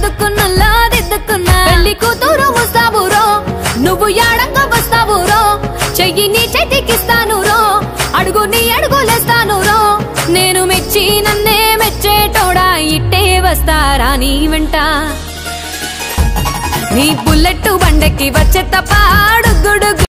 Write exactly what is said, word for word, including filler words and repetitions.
దిద్దుకున్నలా దిద్దుకున్నా పెళ్లి కూతురు వస్తావు రో నువ్వు యాడంగా వస్తావు రో చెయ్యి నీ చేతికిస్తాను రో అడుగు నీ అడుగులేస్తాను రో నేను మెచ్చి నన్నే మెచ్చేటోడా ఇట్టే వస్తారా నీ వెంట నీ బుల్లెట్ బండకి వచ్చే తప్ప అడుగుడు